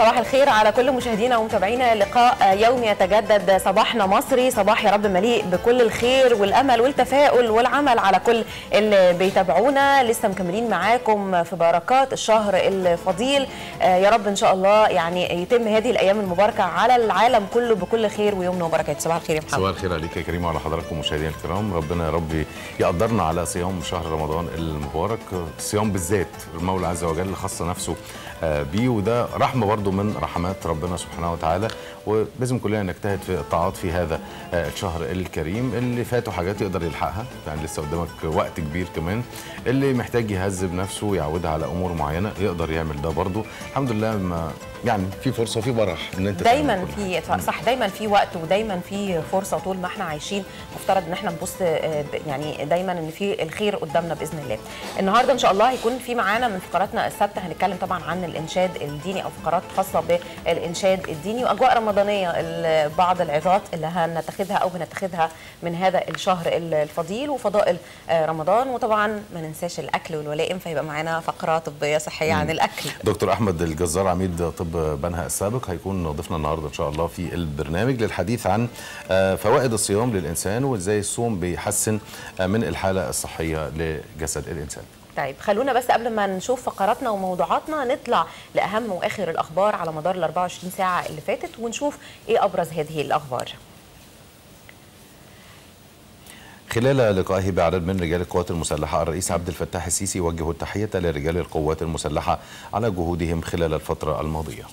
صباح الخير على كل مشاهدينا ومتابعينا. لقاء يومي يتجدد، صباحنا مصري، صباح يا رب مليء بكل الخير والامل والتفاؤل والعمل على كل اللي بيتابعونا. لسه مكملين معاكم في بركات الشهر الفضيل، يا رب ان شاء الله يعني يتم هذه الايام المباركه على العالم كله بكل خير ويمن وبركات. صباح الخير يا محمد. صباح الخير عليك يا كريم وعلى حضراتكم مشاهدينا الكرام. ربنا يا رب يقدرنا على صيام شهر رمضان المبارك. الصيام بالذات المولى عز وجل خص نفسه بيه، وده رحمه برضو من رحمات ربنا سبحانه وتعالى، ولازم كلنا نجتهد في الطاعات في هذا الشهر الكريم. اللي فاته حاجات يقدر يلحقها، يعني لسه قدامك وقت كبير كمان. اللي محتاج يهذب نفسه ويعودها على امور معينه يقدر يعمل ده برضو. الحمد لله ما يعني في فرصه وفي براح ان انت دايما في صح، دايما في وقت ودايما في فرصه. طول ما احنا عايشين مفترض ان احنا نبص يعني دايما ان في الخير قدامنا باذن الله. النهارده ان شاء الله هيكون في معانا من فقراتنا الثابته، هنتكلم طبعا عن الانشاد الديني او فقرات خاصه بالانشاد الديني واجواء رمضانيه، بعض العظات اللي هنتخذها او بنتخذها من هذا الشهر الفضيل وفضائل رمضان. وطبعا ما ننساش الاكل والولائم، فيبقى معانا فقره طبيه صحيه عن الاكل. دكتور احمد الجزار عميد طب بنها السابق هيكون ضيفنا النهارده ان شاء الله في البرنامج للحديث عن فوائد الصيام للانسان وازاي الصوم بيحسن من الحاله الصحيه لجسد الانسان. طيب خلونا بس قبل ما نشوف فقراتنا وموضوعاتنا نطلع لأهم وآخر الأخبار على مدار ال 24 ساعة اللي فاتت ونشوف إيه أبرز هذه الأخبار. خلال لقائه بعدد من رجال القوات المسلحة، الرئيس عبد الفتاح السيسي وجه التحية لرجال القوات المسلحة على جهودهم خلال الفترة الماضية.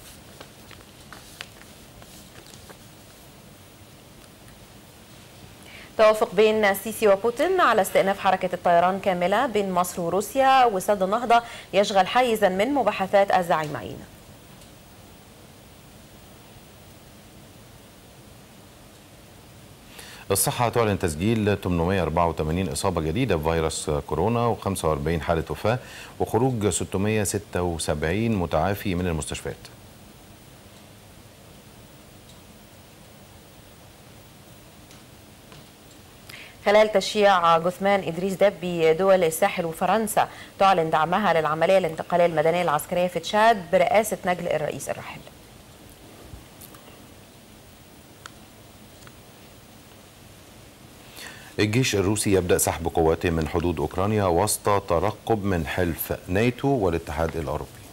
توافق بين السيسي وبوتين على استئناف حركة الطيران كاملة بين مصر وروسيا، وسد النهضة يشغل حيزا من مباحثات الزعيمين. الصحة تعلن تسجيل 884 إصابة جديدة بفيروس كورونا و45 حالة وفاة وخروج 676 متعافي من المستشفيات. خلال تشييع جثمان إدريس دبي، دول الساحل وفرنسا تعلن دعمها للعملية الانتقالية المدنية العسكرية في تشاد برئاسة نجل الرئيس الراحل. الجيش الروسي يبدأ سحب قواته من حدود أوكرانيا وسط ترقب من حلف ناتو والاتحاد الأوروبي.